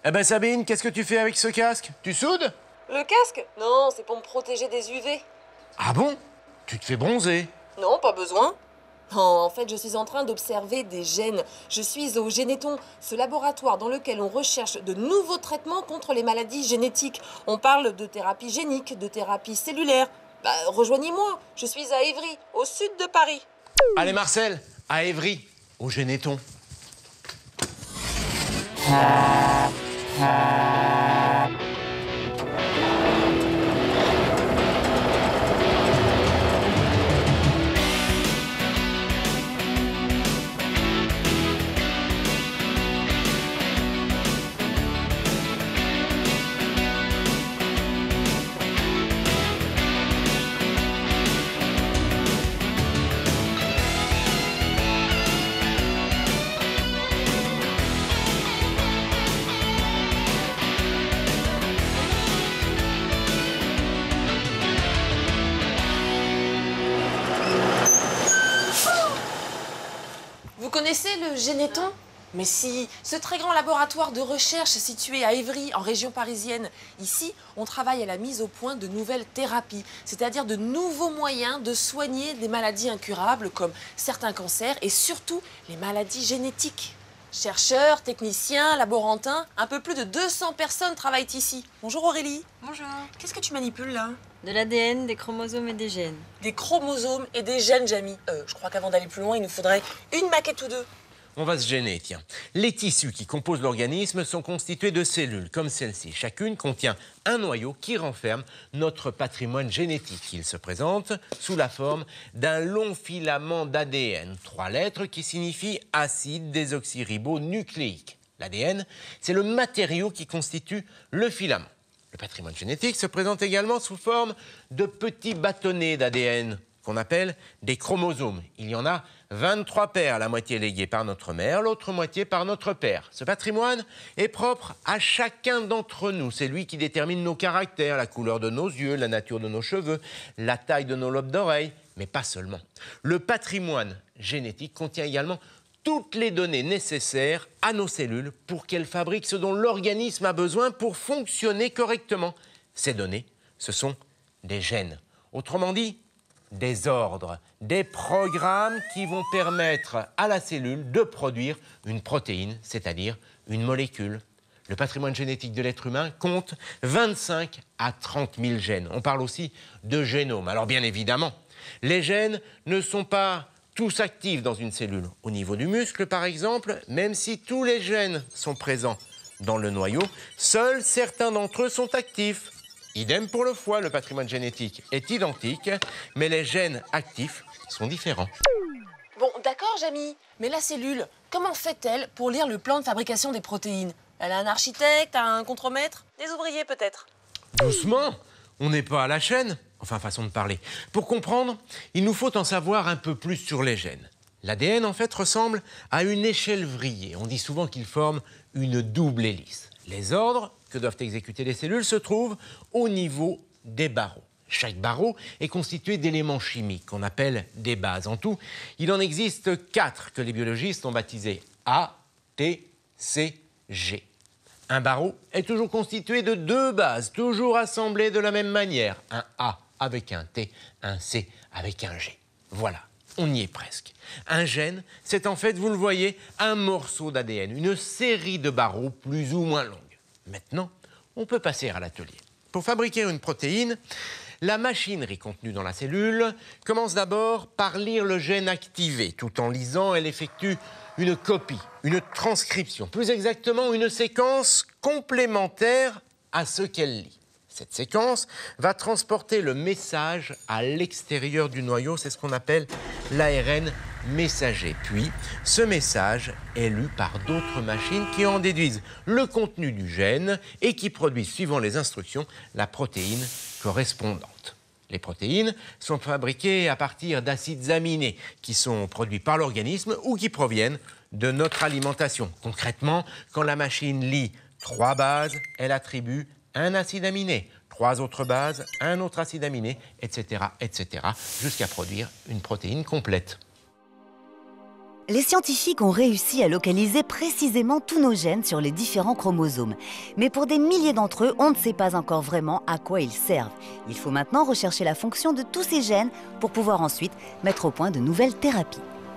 Eh ben Sabine, qu'est-ce que tu fais avec ce casque? Tu soudes? Le casque? Non, c'est pour me protéger des UV. Ah bon? Tu te fais bronzer. Non, pas besoin. Non, en fait, je suis en train d'observer des gènes. Je suis au Généton, ce laboratoire dans lequel on recherche de nouveaux traitements contre les maladies génétiques. On parle de thérapie génique, de thérapie cellulaire. Bah, rejoignez-moi, je suis à Évry, au sud de Paris. Allez Marcel, à Évry, au Généton. Vous connaissez le Généton? Mais si, ce très grand laboratoire de recherche situé à Évry, en région parisienne. Ici, on travaille à la mise au point de nouvelles thérapies, c'est-à-dire de nouveaux moyens de soigner des maladies incurables comme certains cancers et surtout les maladies génétiques. Chercheurs, techniciens, laborantins, un peu plus de 200 personnes travaillent ici. Bonjour Aurélie. Bonjour. Qu'est-ce que tu manipules là? De l'ADN, des chromosomes et des gènes. Des chromosomes et des gènes, Jamie. Je crois qu'avant d'aller plus loin, il nous faudrait une maquette ou deux. On va se gêner, tiens. Les tissus qui composent l'organisme sont constitués de cellules comme celle-ci. Chacune contient un noyau qui renferme notre patrimoine génétique. Il se présente sous la forme d'un long filament d'ADN. 3 lettres qui signifient acide désoxyribonucléique. L'ADN, c'est le matériau qui constitue le filament. Le patrimoine génétique se présente également sous forme de petits bâtonnets d'ADN qu'on appelle des chromosomes. Il y en a 23 paires, la moitié léguée par notre mère, l'autre moitié par notre père. Ce patrimoine est propre à chacun d'entre nous. C'est lui qui détermine nos caractères, la couleur de nos yeux, la nature de nos cheveux, la taille de nos lobes d'oreilles, mais pas seulement. Le patrimoine génétique contient également toutes les données nécessaires à nos cellules pour qu'elles fabriquent ce dont l'organisme a besoin pour fonctionner correctement. Ces données, ce sont des gènes. Autrement dit, des ordres, des programmes qui vont permettre à la cellule de produire une protéine, c'est-à-dire une molécule. Le patrimoine génétique de l'être humain compte 25 à 30 000 gènes. On parle aussi de génome. Alors bien évidemment, les gènes ne sont pas tous actifs dans une cellule. Au niveau du muscle, par exemple, même si tous les gènes sont présents dans le noyau, seuls certains d'entre eux sont actifs. Idem pour le foie, le patrimoine génétique est identique, mais les gènes actifs sont différents. Bon, d'accord, Jamie. Mais la cellule, comment fait-elle pour lire le plan de fabrication des protéines? Elle a un architecte, un contremaître? Des ouvriers, peut-être? Doucement, on n'est pas à la chaîne. Enfin, façon de parler. Pour comprendre, il nous faut en savoir un peu plus sur les gènes. L'ADN, en fait, ressemble à une échelle vrillée. On dit souvent qu'il forme une double hélice. Les ordres que doivent exécuter les cellules se trouvent au niveau des barreaux. Chaque barreau est constitué d'éléments chimiques qu'on appelle des bases. En tout, il en existe 4 que les biologistes ont baptisés A, T, C, G. Un barreau est toujours constitué de 2 bases, toujours assemblées de la même manière. Un A avec un T, un C avec un G. Voilà, on y est presque. Un gène, c'est en fait, vous le voyez, un morceau d'ADN, une série de barreaux plus ou moins longues. Maintenant, on peut passer à l'atelier. Pour fabriquer une protéine, la machinerie contenue dans la cellule commence d'abord par lire le gène activé. Tout en lisant, elle effectue une copie, une transcription, plus exactement une séquence complémentaire à ce qu'elle lit. Cette séquence va transporter le message à l'extérieur du noyau, c'est ce qu'on appelle l'ARN messager. Puis, ce message est lu par d'autres machines qui en déduisent le contenu du gène et qui produisent, suivant les instructions, la protéine correspondante. Les protéines sont fabriquées à partir d'acides aminés qui sont produits par l'organisme ou qui proviennent de notre alimentation. Concrètement, quand la machine lit 3 bases, elle attribue un acide aminé, 3 autres bases, un autre acide aminé, etc., jusqu'à produire une protéine complète. Les scientifiques ont réussi à localiser précisément tous nos gènes sur les différents chromosomes. Mais pour des milliers d'entre eux, on ne sait pas encore vraiment à quoi ils servent. Il faut maintenant rechercher la fonction de tous ces gènes pour pouvoir ensuite mettre au point de nouvelles thérapies.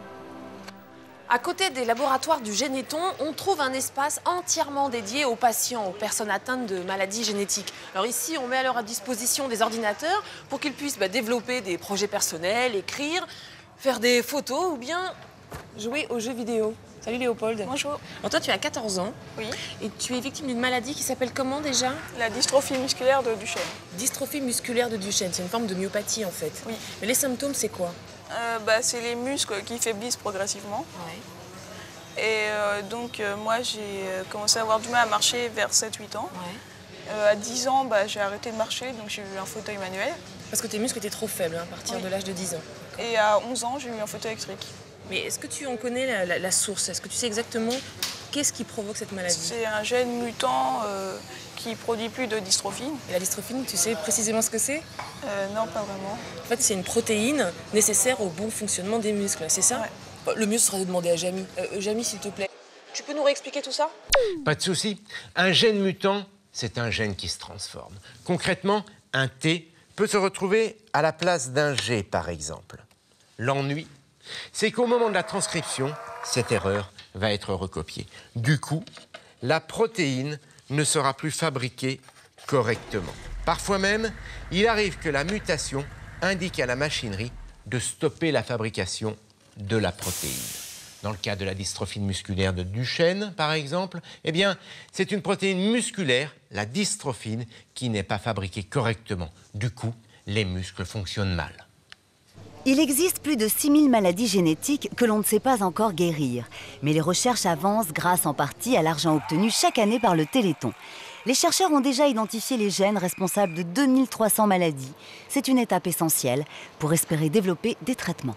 À côté des laboratoires du Généton, on trouve un espace entièrement dédié aux patients, aux personnes atteintes de maladies génétiques. Alors ici, on met à leur disposition des ordinateurs pour qu'ils puissent développer des projets personnels, écrire, faire des photos ou bien jouer aux jeux vidéo. Salut Léopold. Bonjour. Alors toi, tu as 14 ans. Oui. Et tu es victime d'une maladie qui s'appelle comment déjà? La dystrophie musculaire de Duchenne. Dystrophie musculaire de Duchenne, c'est une forme de myopathie en fait. Oui. Mais les symptômes, c'est quoi? C'est les muscles qui faiblissent progressivement. Ouais. Et moi, j'ai commencé à avoir du mal à marcher vers 7-8 ans. Ouais. À 10 ans, j'ai arrêté de marcher, donc j'ai eu un fauteuil manuel. Parce que tes muscles étaient trop faibles à partir de l'âge de 10 ans. Et à 11 ans, j'ai eu un fauteuil électrique. Mais est-ce que tu en connais la source? Est-ce que tu sais exactement qu'est-ce qui provoque cette maladie? C'est un gène mutant qui produit plus de dystrophine. Et la dystrophine, tu sais précisément ce que c'est? Non, pas vraiment. En fait, c'est une protéine nécessaire au bon fonctionnement des muscles, c'est ça? Ouais. Le mieux serait de demander à Jamy. Jamy, s'il te plaît, tu peux nous réexpliquer tout ça? Pas de souci. Un gène mutant, c'est un gène qui se transforme. Concrètement, un T peut se retrouver à la place d'un G, par exemple. L'ennui, c'est qu'au moment de la transcription, cette erreur va être recopiée. Du coup, la protéine ne sera plus fabriquée correctement. Parfois même, il arrive que la mutation indique à la machinerie de stopper la fabrication de la protéine. Dans le cas de la dystrophie musculaire de Duchenne, par exemple, eh bien, c'est une protéine musculaire, la dystrophine, qui n'est pas fabriquée correctement. Du coup, les muscles fonctionnent mal. Il existe plus de 6000 maladies génétiques que l'on ne sait pas encore guérir. Mais les recherches avancent grâce en partie à l'argent obtenu chaque année par le Téléthon. Les chercheurs ont déjà identifié les gènes responsables de 2300 maladies. C'est une étape essentielle pour espérer développer des traitements.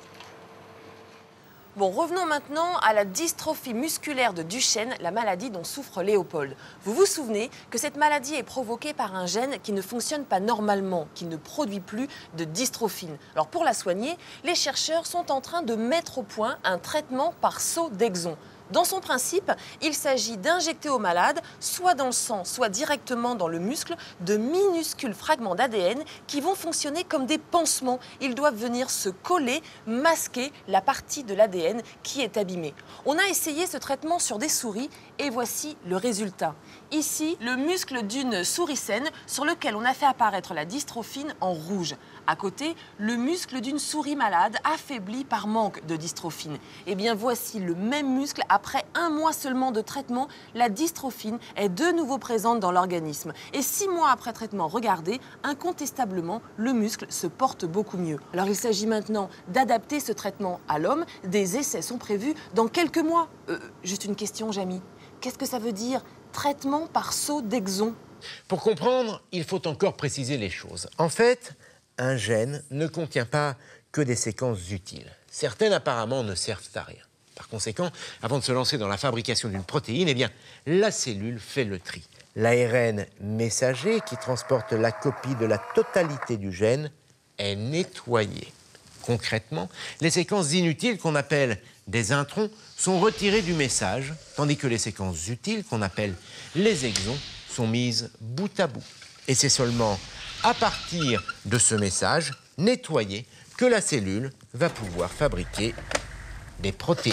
Bon, revenons maintenant à la dystrophie musculaire de Duchenne, la maladie dont souffre Léopold. Vous vous souvenez que cette maladie est provoquée par un gène qui ne fonctionne pas normalement, qui ne produit plus de dystrophine. Alors pour la soigner, les chercheurs sont en train de mettre au point un traitement par saut d'exon. Dans son principe, il s'agit d'injecter au malade, soit dans le sang, soit directement dans le muscle, de minuscules fragments d'ADN qui vont fonctionner comme des pansements. Ils doivent venir se coller, masquer la partie de l'ADN qui est abîmée. On a essayé ce traitement sur des souris et voici le résultat. Ici, le muscle d'une souris saine sur lequel on a fait apparaître la dystrophine en rouge. À côté, le muscle d'une souris malade affaibli par manque de dystrophine. Eh bien, voici le même muscle. Après 1 mois seulement de traitement, la dystrophine est de nouveau présente dans l'organisme. Et 6 mois après traitement, regardez, incontestablement, le muscle se porte beaucoup mieux. Alors, il s'agit maintenant d'adapter ce traitement à l'homme. Des essais sont prévus dans quelques mois. Juste une question, Jamy. Qu'est-ce que ça veut dire, traitement par saut d'exon? Pour comprendre, il faut encore préciser les choses. En fait, un gène ne contient pas que des séquences utiles. Certaines, apparemment, ne servent à rien. Par conséquent, avant de se lancer dans la fabrication d'une protéine, eh bien, la cellule fait le tri. L'ARN messager, qui transporte la copie de la totalité du gène, est nettoyé. Concrètement, les séquences inutiles qu'on appelle des introns sont retirées du message, tandis que les séquences utiles qu'on appelle les exons sont mises bout à bout. Et c'est seulement à partir de ce message nettoyé que la cellule va pouvoir fabriquer des protéines.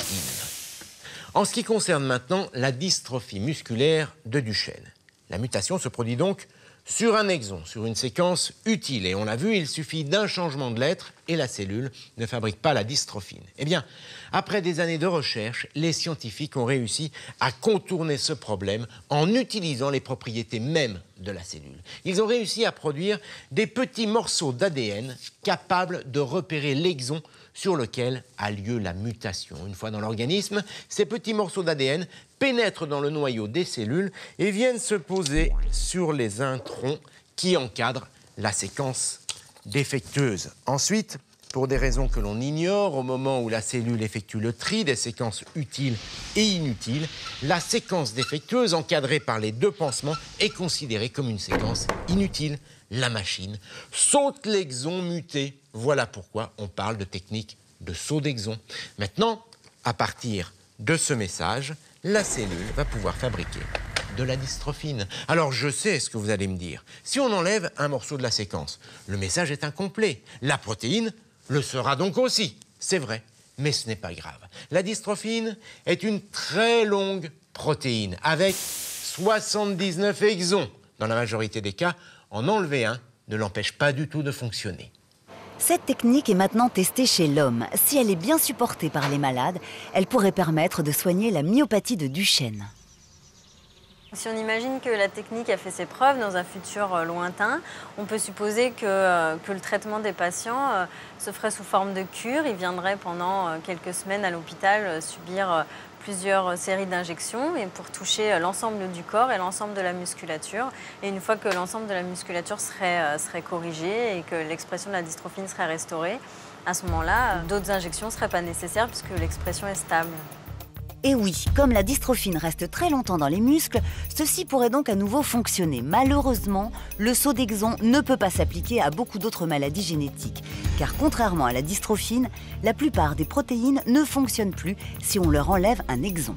En ce qui concerne maintenant la dystrophie musculaire de Duchenne, la mutation se produit donc sur un exon, sur une séquence utile. Et on l'a vu, il suffit d'un changement de lettre et la cellule ne fabrique pas la dystrophine. Eh bien, après des années de recherche, les scientifiques ont réussi à contourner ce problème en utilisant les propriétés mêmes de la cellule. Ils ont réussi à produire des petits morceaux d'ADN capables de repérer l'exon sur lequel a lieu la mutation. Une fois dans l'organisme, ces petits morceaux d'ADN pénètrent dans le noyau des cellules et viennent se poser sur les introns qui encadrent la séquence défectueuse. Ensuite, pour des raisons que l'on ignore, au moment où la cellule effectue le tri des séquences utiles et inutiles, la séquence défectueuse encadrée par les 2 pansements est considérée comme une séquence inutile. La machine saute l'exon muté. Voilà pourquoi on parle de technique de saut d'exon. Maintenant, À partir de ce message, la cellule va pouvoir fabriquer de la dystrophine. Alors je sais ce que vous allez me dire. Si on enlève un morceau de la séquence, le message est incomplet. La protéine le sera donc aussi. C'est vrai, mais ce n'est pas grave. La dystrophine est une très longue protéine avec 79 exons. Dans la majorité des cas, en enlever un ne l'empêche pas du tout de fonctionner. Cette technique est maintenant testée chez l'homme. Si elle est bien supportée par les malades, elle pourrait permettre de soigner la myopathie de Duchenne. Si on imagine que la technique a fait ses preuves dans un futur lointain, on peut supposer que le traitement des patients se ferait sous forme de cure. Ils viendraient pendant quelques semaines à l'hôpital subir plusieurs séries d'injections et pour toucher l'ensemble du corps et l'ensemble de la musculature. Et une fois que l'ensemble de la musculature serait corrigée et que l'expression de la dystrophine serait restaurée, à ce moment-là, d'autres injections ne seraient pas nécessaires puisque l'expression est stable. Et oui, comme la dystrophine reste très longtemps dans les muscles, ceci pourrait donc à nouveau fonctionner. Malheureusement, le saut d'exon ne peut pas s'appliquer à beaucoup d'autres maladies génétiques. Car contrairement à la dystrophine, la plupart des protéines ne fonctionnent plus si on leur enlève un exon.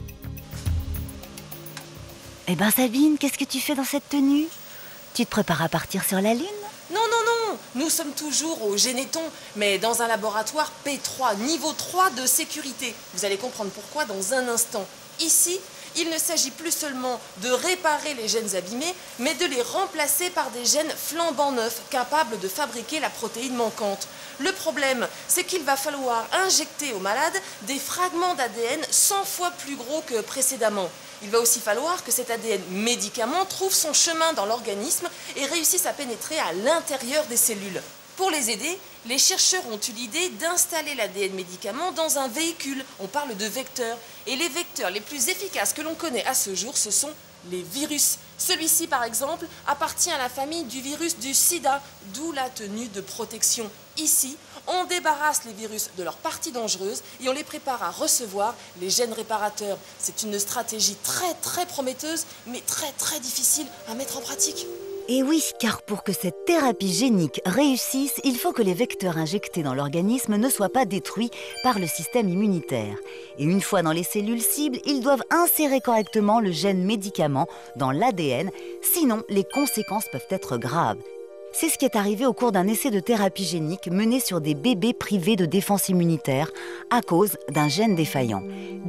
Eh ben Sabine, qu'est-ce que tu fais dans cette tenue? Tu te prépares à partir sur la Lune? Non, non, non, nous sommes toujours au Généton, mais dans un laboratoire P3, niveau 3 de sécurité. Vous allez comprendre pourquoi dans un instant. Ici, il ne s'agit plus seulement de réparer les gènes abîmés, mais de les remplacer par des gènes flambant neufs, capables de fabriquer la protéine manquante. Le problème, c'est qu'il va falloir injecter au malade des fragments d'ADN 100 fois plus gros que précédemment. Il va aussi falloir que cet ADN médicament trouve son chemin dans l'organisme et réussisse à pénétrer à l'intérieur des cellules. Pour les aider, les chercheurs ont eu l'idée d'installer l'ADN médicament dans un véhicule. On parle de vecteurs. Et les vecteurs les plus efficaces que l'on connaît à ce jour, ce sont les virus. Celui-ci, par exemple, appartient à la famille du virus du sida, d'où la tenue de protection. Ici, on débarrasse les virus de leurs parties dangereuses et on les prépare à recevoir les gènes réparateurs. C'est une stratégie très prometteuse, mais très difficile à mettre en pratique. Et oui, car pour que cette thérapie génique réussisse, il faut que les vecteurs injectés dans l'organisme ne soient pas détruits par le système immunitaire. Et une fois dans les cellules cibles, ils doivent insérer correctement le gène médicament dans l'ADN, sinon les conséquences peuvent être graves. C'est ce qui est arrivé au cours d'un essai de thérapie génique mené sur des bébés privés de défense immunitaire à cause d'un gène défaillant.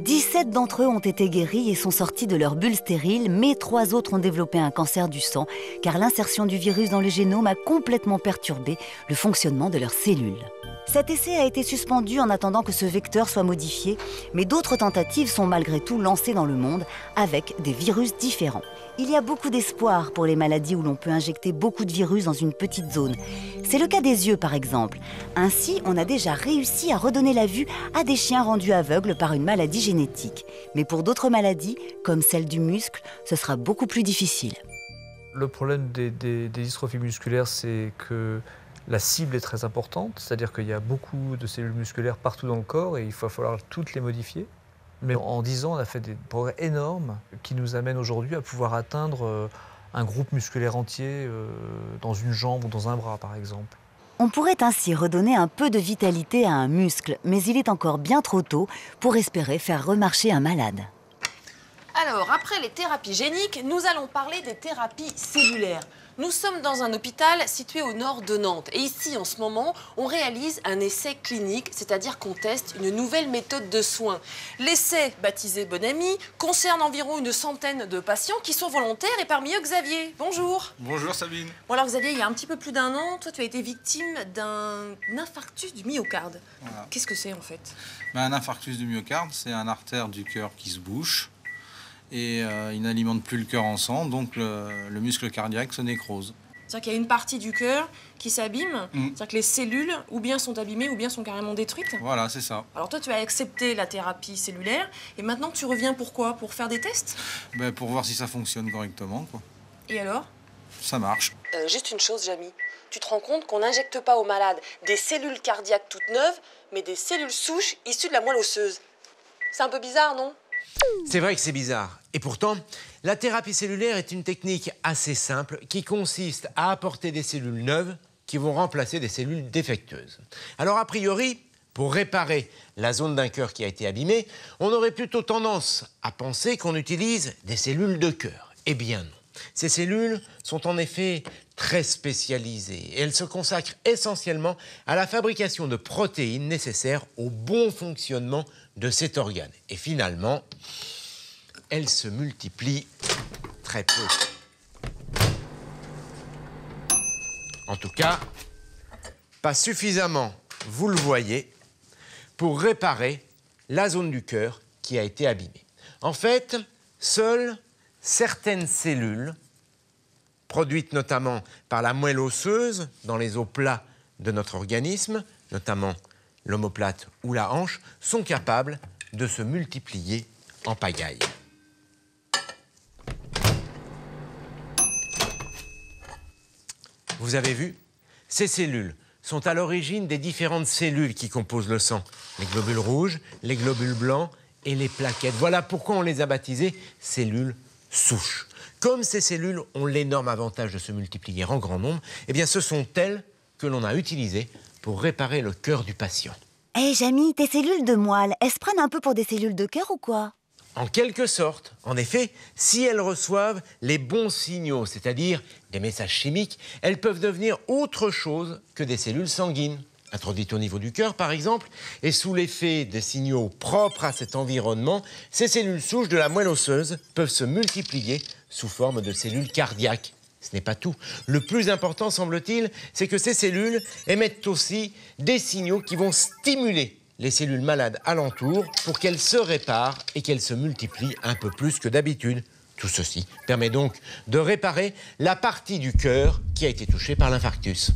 17 d'entre eux ont été guéris et sont sortis de leur bulle stérile, mais 3 autres ont développé un cancer du sang car l'insertion du virus dans le génome a complètement perturbé le fonctionnement de leurs cellules. Cet essai a été suspendu en attendant que ce vecteur soit modifié, mais d'autres tentatives sont malgré tout lancées dans le monde avec des virus différents. Il y a beaucoup d'espoir pour les maladies où l'on peut injecter beaucoup de virus dans une petite zone. C'est le cas des yeux par exemple. Ainsi, on a déjà réussi à redonner la vue à des chiens rendus aveugles par une maladie génétique. Mais pour d'autres maladies, comme celle du muscle, ce sera beaucoup plus difficile. Le problème des dystrophies musculaires, c'est que la cible est très importante, c'est-à-dire qu'il y a beaucoup de cellules musculaires partout dans le corps et il va falloir toutes les modifier. Mais en 10 ans, on a fait des progrès énormes qui nous amènent aujourd'hui à pouvoir atteindre un groupe musculaire entier dans une jambe ou dans un bras, par exemple. On pourrait ainsi redonner un peu de vitalité à un muscle, mais il est encore bien trop tôt pour espérer faire remarcher un malade. Alors, après les thérapies géniques, nous allons parler des thérapies cellulaires. Nous sommes dans un hôpital situé au nord de Nantes. Et ici, en ce moment, on réalise un essai clinique, c'est-à-dire qu'on teste une nouvelle méthode de soins. L'essai, baptisé Bonami, concerne environ une centaine de patients qui sont volontaires et parmi eux, Xavier. Bonjour. Bonjour Sabine. Bon alors Xavier, il y a un petit peu plus d'1 an, toi tu as été victime d'un infarctus du myocarde. Voilà. Qu'est-ce que c'est en fait? Un infarctus du myocarde, c'est un artère du cœur qui se bouche et il n'alimente plus le cœur en sang, donc le muscle cardiaque se nécrose. C'est-à-dire qu'il y a une partie du cœur qui s'abîme, c'est-à-dire que les cellules ou bien sont abîmées ou bien sont carrément détruites. Voilà, c'est ça. Alors toi tu as accepté la thérapie cellulaire et maintenant tu reviens pourquoi? Pour faire des tests? Pour voir si ça fonctionne correctement, quoi. Et alors? Ça marche. Juste une chose, Jamy. Tu te rends compte qu'on n'injecte pas aux malades des cellules cardiaques toutes neuves, mais des cellules souches issues de la moelle osseuse. C'est un peu bizarre, non? C'est vrai que c'est bizarre. Et pourtant, la thérapie cellulaire est une technique assez simple qui consiste à apporter des cellules neuves qui vont remplacer des cellules défectueuses. Alors, a priori, Pour réparer la zone d'un cœur qui a été abîmée, on aurait plutôt tendance à penser qu'on utilise des cellules de cœur. Eh bien non. Ces cellules sont en effet très spécialisées et elles se consacrent essentiellement à la fabrication de protéines nécessaires au bon fonctionnement de cet organe. Et finalement, elles se multiplient très peu. En tout cas, pas suffisamment, vous le voyez, pour réparer la zone du cœur qui a été abîmée. En fait, seules certaines cellules, produites notamment par la moelle osseuse dans les os plats de notre organisme, notamment l'omoplate ou la hanche, sont capables de se multiplier en pagaille. Vous avez vu, ces cellules sont à l'origine des différentes cellules qui composent le sang. Les globules rouges, les globules blancs et les plaquettes. Voilà pourquoi on les a baptisées cellules souches. Comme ces cellules ont l'énorme avantage de se multiplier en grand nombre, eh bien ce sont elles que l'on a utilisées pour réparer le cœur du patient. Hé, Jamy, tes cellules de moelle, elles se prennent un peu pour des cellules de cœur ou quoi? En quelque sorte. En effet, si elles reçoivent les bons signaux, c'est-à-dire des messages chimiques, elles peuvent devenir autre chose que des cellules sanguines. Introduites au niveau du cœur, par exemple, et sous l'effet des signaux propres à cet environnement, ces cellules souches de la moelle osseuse peuvent se multiplier sous forme de cellules cardiaques. Ce n'est pas tout. Le plus important, semble-t-il, c'est que ces cellules émettent aussi des signaux qui vont stimuler les cellules malades alentour pour qu'elles se réparent et qu'elles se multiplient un peu plus que d'habitude. Tout ceci permet donc de réparer la partie du cœur qui a été touchée par l'infarctus.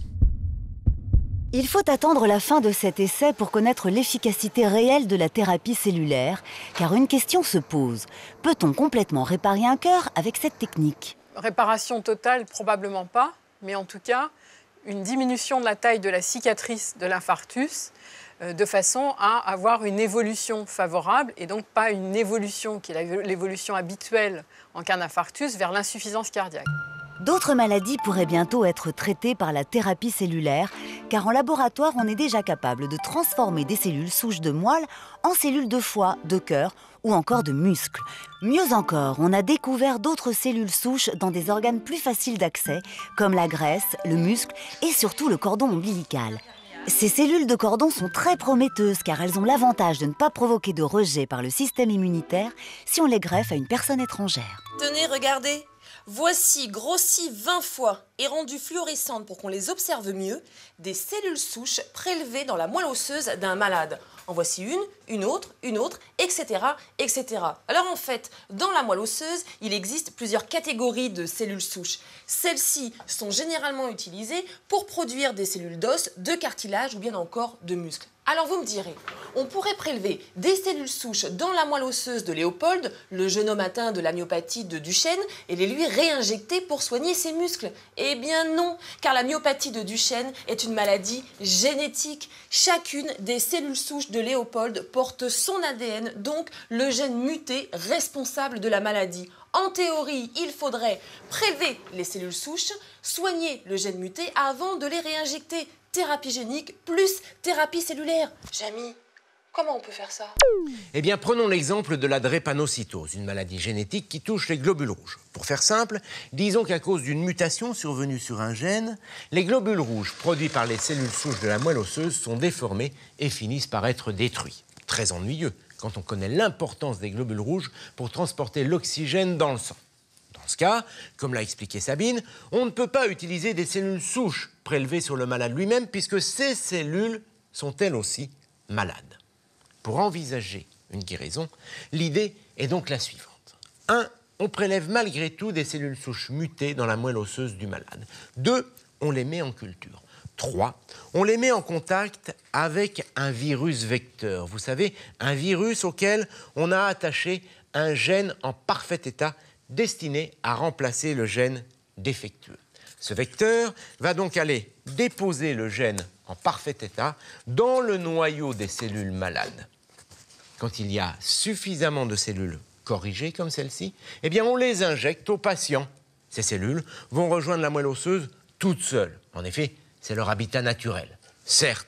Il faut attendre la fin de cet essai pour connaître l'efficacité réelle de la thérapie cellulaire, car une question se pose. Peut-on complètement réparer un cœur avec cette technique? Réparation totale, probablement pas, mais en tout cas, une diminution de la taille de la cicatrice de l'infarctus, de façon à avoir une évolution favorable, et donc pas une évolution qui est l'évolution habituelle en cas d'infarctus vers l'insuffisance cardiaque. D'autres maladies pourraient bientôt être traitées par la thérapie cellulaire, car en laboratoire, on est déjà capable de transformer des cellules souches de moelle en cellules de foie, de cœur ou encore de muscles. Mieux encore, on a découvert d'autres cellules souches dans des organes plus faciles d'accès, comme la graisse, le muscle et surtout le cordon ombilical. Ces cellules de cordon sont très prometteuses car elles ont l'avantage de ne pas provoquer de rejet par le système immunitaire si on les greffe à une personne étrangère. Tenez, regardez. Voici grossies 20 fois et rendues fluorescentes pour qu'on les observe mieux, des cellules souches prélevées dans la moelle osseuse d'un malade. En voici une autre, etc., etc. Alors en fait, dans la moelle osseuse, il existe plusieurs catégories de cellules souches. Celles-ci sont généralement utilisées pour produire des cellules d'os, de cartilage ou bien encore de muscles. Alors vous me direz, on pourrait prélever des cellules souches dans la moelle osseuse de Léopold, le jeune homme atteint de la myopathie de Duchenne, et les lui réinjecter pour soigner ses muscles. Eh bien non, car la myopathie de Duchenne est une maladie génétique. Chacune des cellules souches de Léopold porte son ADN, donc le gène muté responsable de la maladie. En théorie, il faudrait prélever les cellules souches, soigner le gène muté avant de les réinjecter. Thérapie génique plus thérapie cellulaire. Jamy, comment on peut faire ça? Eh bien, prenons l'exemple de la drépanocytose, une maladie génétique qui touche les globules rouges. Pour faire simple, disons qu'à cause d'une mutation survenue sur un gène, les globules rouges produits par les cellules souches de la moelle osseuse sont déformés et finissent par être détruits. Très ennuyeux quand on connaît l'importance des globules rouges pour transporter l'oxygène dans le sang. Dans ce cas, comme l'a expliqué Sabine, on ne peut pas utiliser des cellules souches prélevées sur le malade lui-même puisque ces cellules sont elles aussi malades. Pour envisager une guérison, l'idée est donc la suivante. 1. On prélève malgré tout des cellules souches mutées dans la moelle osseuse du malade. 2. On les met en culture. 3. On les met en contact avec un virus vecteur. Vous savez, un virus auquel on a attaché un gène en parfait état destiné à remplacer le gène défectueux. Ce vecteur va donc aller déposer le gène en parfait état dans le noyau des cellules malades. Quand il y a suffisamment de cellules corrigées comme celle-ci, eh bien on les injecte aux patients. Ces cellules vont rejoindre la moelle osseuse toutes seules. En effet, c'est leur habitat naturel. Certes,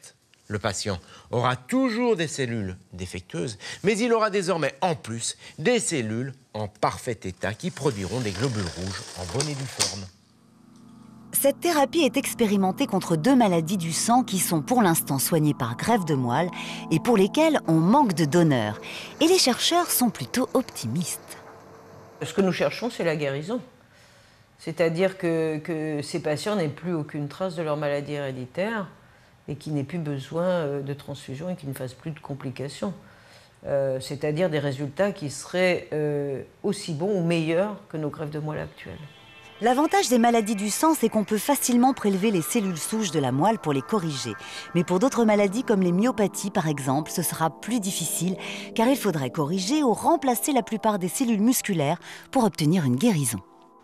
Le patient aura toujours des cellules défectueuses, mais il aura désormais en plus des cellules en parfait état qui produiront des globules rouges en bonne et due forme. Cette thérapie est expérimentée contre 2 maladies du sang qui sont pour l'instant soignées par greffe de moelle et pour lesquelles on manque de donneurs. Et les chercheurs sont plutôt optimistes. Ce que nous cherchons, c'est la guérison. C'est-à-dire que ces patients n'aient plus aucune trace de leur maladie héréditaire et qu'ils n'aient plus besoin de transfusion et qu'ils ne fassent plus de complications. C'est-à-dire des résultats qui seraient aussi bons ou meilleurs que nos greffes de moelle actuelles. L'avantage des maladies du sang, c'est qu'on peut facilement prélever les cellules souches de la moelle pour les corriger. Mais pour d'autres maladies comme les myopathies par exemple, ce sera plus difficile car il faudrait corriger ou remplacer la plupart des cellules musculaires pour obtenir une guérison.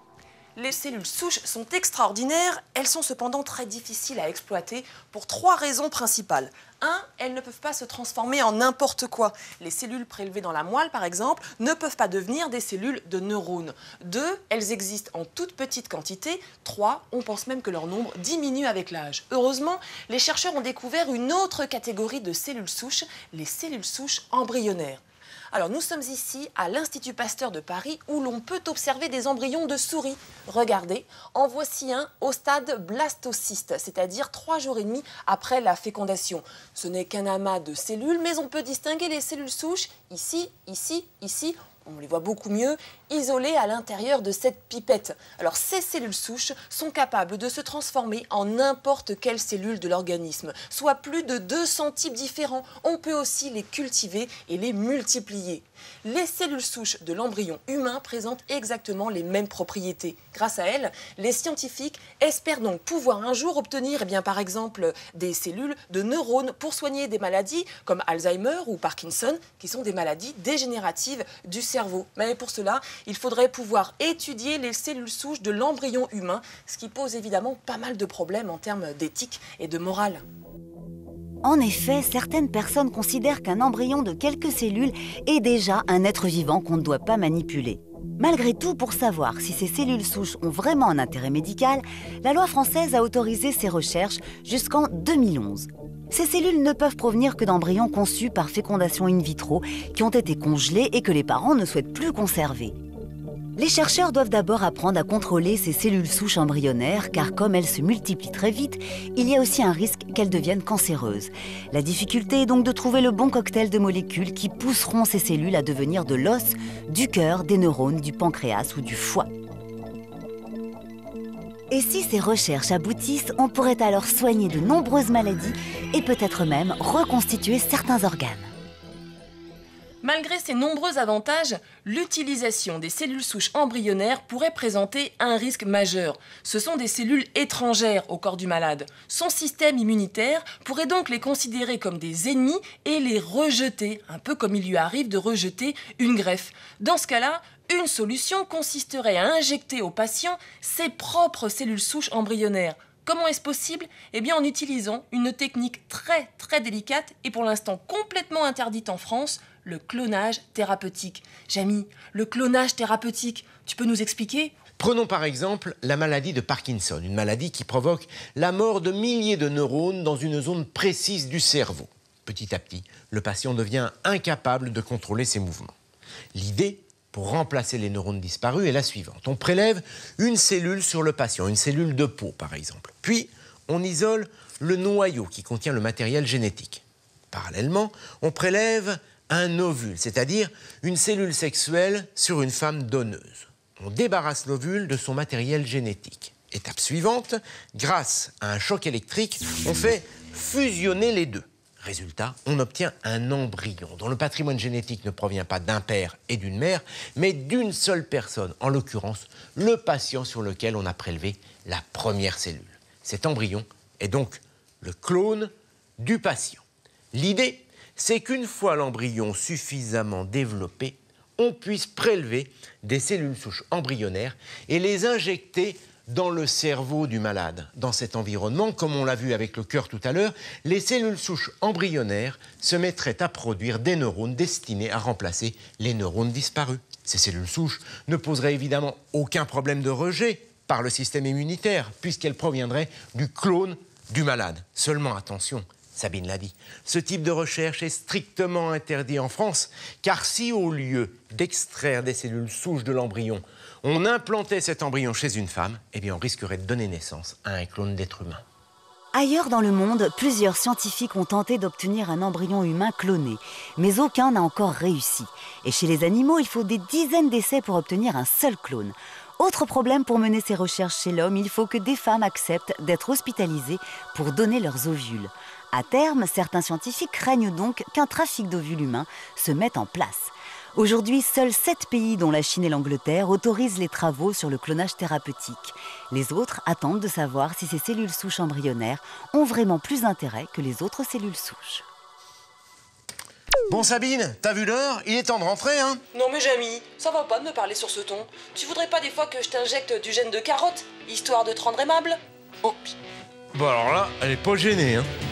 Les cellules souches sont extraordinaires, elles sont cependant très difficiles à exploiter pour 3 raisons principales. 1, elles ne peuvent pas se transformer en n'importe quoi. Les cellules prélevées dans la moelle, par exemple, ne peuvent pas devenir des cellules de neurones. 2, elles existent en toute petite quantité. 3, on pense même que leur nombre diminue avec l'âge. Heureusement, les chercheurs ont découvert une autre catégorie de cellules souches, les cellules souches embryonnaires. Alors nous sommes ici à l'Institut Pasteur de Paris où l'on peut observer des embryons de souris. Regardez, en voici un au stade blastocyste, c'est-à-dire 3 jours et demi après la fécondation. Ce n'est qu'un amas de cellules, mais on peut distinguer les cellules souches ici, ici, ici. On les voit beaucoup mieux, isolées à l'intérieur de cette pipette. Alors ces cellules souches sont capables de se transformer en n'importe quelle cellule de l'organisme, soit plus de 200 types différents. On peut aussi les cultiver et les multiplier. Les cellules souches de l'embryon humain présentent exactement les mêmes propriétés. Grâce à elles, les scientifiques espèrent donc pouvoir un jour obtenir par exemple des cellules de neurones pour soigner des maladies comme Alzheimer ou Parkinson, qui sont des maladies dégénératives du cerveau. Mais pour cela, il faudrait pouvoir étudier les cellules souches de l'embryon humain, ce qui pose évidemment pas mal de problèmes en termes d'éthique et de morale. En effet, certaines personnes considèrent qu'un embryon de quelques cellules est déjà un être vivant qu'on ne doit pas manipuler. Malgré tout, pour savoir si ces cellules souches ont vraiment un intérêt médical, la loi française a autorisé ces recherches jusqu'en 2011. Ces cellules ne peuvent provenir que d'embryons conçus par fécondation in vitro, qui ont été congelés et que les parents ne souhaitent plus conserver. Les chercheurs doivent d'abord apprendre à contrôler ces cellules souches embryonnaires, car comme elles se multiplient très vite, il y a aussi un risque qu'elles deviennent cancéreuses. La difficulté est donc de trouver le bon cocktail de molécules qui pousseront ces cellules à devenir de l'os, du cœur, des neurones, du pancréas ou du foie. Et si ces recherches aboutissent, on pourrait alors soigner de nombreuses maladies et peut-être même reconstituer certains organes. Malgré ces nombreux avantages, l'utilisation des cellules souches embryonnaires pourrait présenter un risque majeur. Ce sont des cellules étrangères au corps du malade. Son système immunitaire pourrait donc les considérer comme des ennemis et les rejeter, un peu comme il lui arrive de rejeter une greffe. Dans ce cas-là, une solution consisterait à injecter au patient ses propres cellules souches embryonnaires. Comment est-ce possible ? En utilisant une technique très délicate et pour l'instant complètement interdite en France, le clonage thérapeutique. Jamy, le clonage thérapeutique, tu peux nous expliquer ? Prenons par exemple la maladie de Parkinson, une maladie qui provoque la mort de milliers de neurones dans une zone précise du cerveau. Petit à petit, le patient devient incapable de contrôler ses mouvements. L'idée, pour remplacer les neurones disparus, est la suivante. On prélève une cellule sur le patient, une cellule de peau par exemple. Puis, on isole le noyau qui contient le matériel génétique. Parallèlement, on prélève un ovule, c'est-à-dire une cellule sexuelle sur une femme donneuse. On débarrasse l'ovule de son matériel génétique. Étape suivante, grâce à un choc électrique, on fait fusionner les deux. Résultat, on obtient un embryon dont le patrimoine génétique ne provient pas d'un père et d'une mère, mais d'une seule personne, en l'occurrence le patient sur lequel on a prélevé la première cellule. Cet embryon est donc le clone du patient. L'idée, c'est qu'une fois l'embryon suffisamment développé, on puisse prélever des cellules souches embryonnaires et les injecter dans le cerveau du malade. Dans cet environnement, comme on l'a vu avec le cœur tout à l'heure, les cellules souches embryonnaires se mettraient à produire des neurones destinés à remplacer les neurones disparus. Ces cellules souches ne poseraient évidemment aucun problème de rejet par le système immunitaire, puisqu'elles proviendraient du clone du malade. Seulement attention, Sabine l'a dit, ce type de recherche est strictement interdit en France, car si au lieu d'extraire des cellules souches de l'embryon, on implantait cet embryon chez une femme, eh bien on risquerait de donner naissance à un clone d'être humain. Ailleurs dans le monde, plusieurs scientifiques ont tenté d'obtenir un embryon humain cloné, mais aucun n'a encore réussi. Et chez les animaux, il faut des dizaines d'essais pour obtenir un seul clone. Autre problème pour mener ces recherches chez l'homme, il faut que des femmes acceptent d'être hospitalisées pour donner leurs ovules. À terme, certains scientifiques craignent donc qu'un trafic d'ovules humains se mette en place. Aujourd'hui, seuls 7 pays, dont la Chine et l'Angleterre, autorisent les travaux sur le clonage thérapeutique. Les autres attendent de savoir si ces cellules souches embryonnaires ont vraiment plus d'intérêt que les autres cellules souches. Bon Sabine, t'as vu l'heure? Il est temps de rentrer, hein? Non mais Jamy, ça va pas de me parler sur ce ton. Tu voudrais pas des fois que je t'injecte du gène de carotte, histoire de te rendre aimable? Oh. Bon alors là, elle est pas gênée, hein?